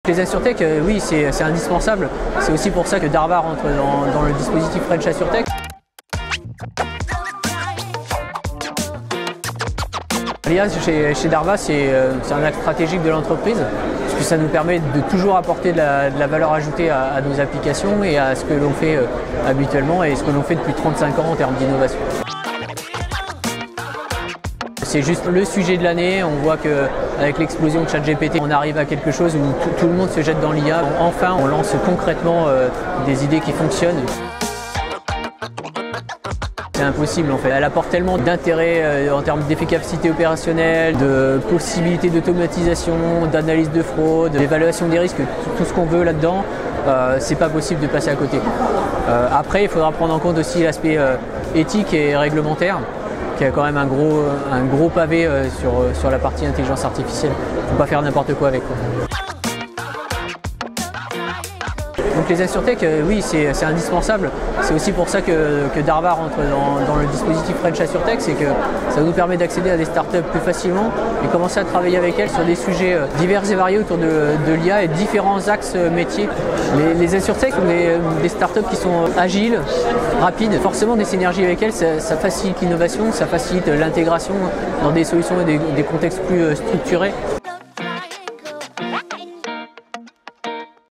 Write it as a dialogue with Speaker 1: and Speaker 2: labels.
Speaker 1: Les AssureTech, oui, c'est indispensable. C'est aussi pour ça que Darva rentre dans le dispositif French AssureTech. L'IA chez Darva, c'est un axe stratégique de l'entreprise, puisque ça nous permet de toujours apporter de la valeur ajoutée à nos applications et à ce que l'on fait habituellement et ce que l'on fait depuis 35 ans en termes d'innovation. C'est juste le sujet de l'année. On voit qu'avec l'explosion de ChatGPT, on arrive à quelque chose où tout le monde se jette dans l'IA. Enfin, on lance concrètement des idées qui fonctionnent. C'est impossible en fait. Elle apporte tellement d'intérêt en termes d'efficacité opérationnelle, de possibilités d'automatisation, d'analyse de fraude, d'évaluation des risques, tout ce qu'on veut là-dedans. C'est pas possible de passer à côté. Après, il faudra prendre en compte aussi l'aspect éthique et réglementaire, qui a quand même un gros pavé sur la partie intelligence artificielle. Il ne faut pas faire n'importe quoi avec. Donc les AssureTech, oui, c'est indispensable. C'est aussi pour ça que Darva rentre dans le dispositif French AssureTech, c'est que ça nous permet d'accéder à des startups plus facilement et commencer à travailler avec elles sur des sujets divers et variés autour de l'IA et différents axes métiers. Les AssureTech sont des startups qui sont agiles, rapides. Forcément, des synergies avec elles, ça facilite l'innovation, ça facilite l'intégration dans des solutions et des contextes plus structurés.